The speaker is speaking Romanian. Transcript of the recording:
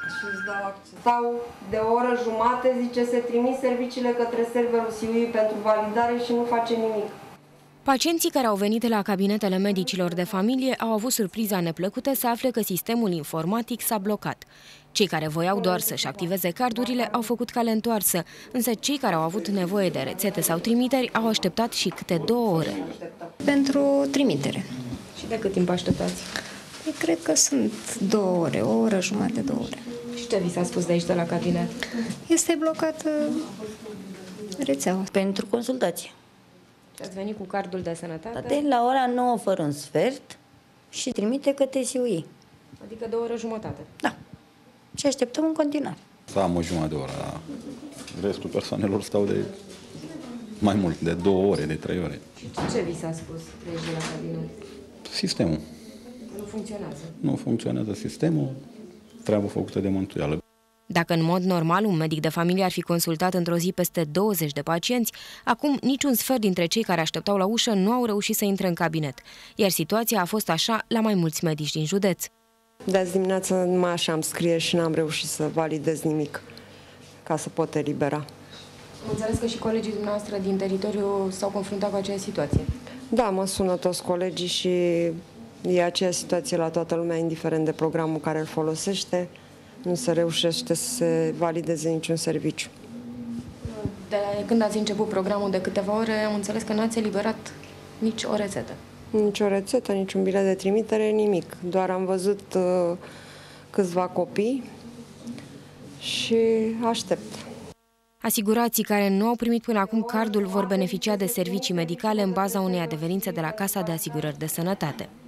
Și îți dau acces. Stau de o oră jumate, zice, se trimit serviciile către serverul SIUI pentru validare și nu face nimic. Pacienții care au venit la cabinetele medicilor de familie au avut surpriza neplăcută să afle că sistemul informatic s-a blocat. Cei care voiau doar să-și activeze cardurile au făcut cale întoarsă, însă cei care au avut nevoie de rețete sau trimiteri au așteptat și câte 2 ore. Pentru trimitere. Și de cât timp așteptați? Cred că sunt 2 ore, o oră jumate, 2 ore. Și ce vi s-a spus de aici, de la cabinet? Este blocată rețeaua. Pentru consultație. Ați venit cu cardul de sănătate? De la ora 9 fără un sfert și trimite către SIUI. Adică 2 ore jumătate? Da. Și așteptăm în continuare. Să am o jumătate de oră, dar restul persoanelor stau de mai mult, de 2 ore, de 3 ore. Și ce vi s-a spus de aici, la cabinet? Sistemul. Nu funcționează. Nu funcționează sistemul, treabă făcută de mântuială. Dacă în mod normal un medic de familie ar fi consultat într-o zi peste 20 de pacienți, acum niciun sfert dintre cei care așteptau la ușă nu au reușit să intre în cabinet, iar situația a fost așa la mai mulți medici din județ. De azi dimineață numai așa îmi scrie și n-am reușit să validez nimic ca să pot elibera. Am înțeles că și colegii dumneavoastră din teritoriu s-au confruntat cu aceeași situație. Da, mă sună toți colegii și e aceeași situație la toată lumea, indiferent de programul care îl folosește. Nu se reușește să se valideze niciun serviciu. De când ați început programul de câteva ore, am înțeles că n-ați eliberat nici o rețetă. Nici o rețetă, nici un bilet de trimitere, nimic. Doar am văzut câțiva copii și aștept. Asigurații care nu au primit până acum cardul vor beneficia de servicii medicale în baza unei adeverințe de la Casa de Asigurări de Sănătate.